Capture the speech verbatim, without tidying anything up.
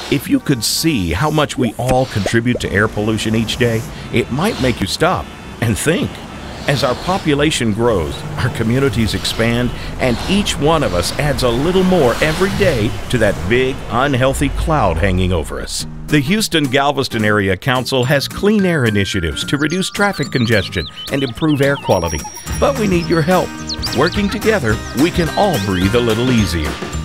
If you could see how much we all contribute to air pollution each day, it might make you stop and think. As our population grows, our communities expand, and each one of us adds a little more every day to that big, unhealthy cloud hanging over us. The Houston-Galveston Area Council has clean air initiatives to reduce traffic congestion and improve air quality. But we need your help. Working together, we can all breathe a little easier.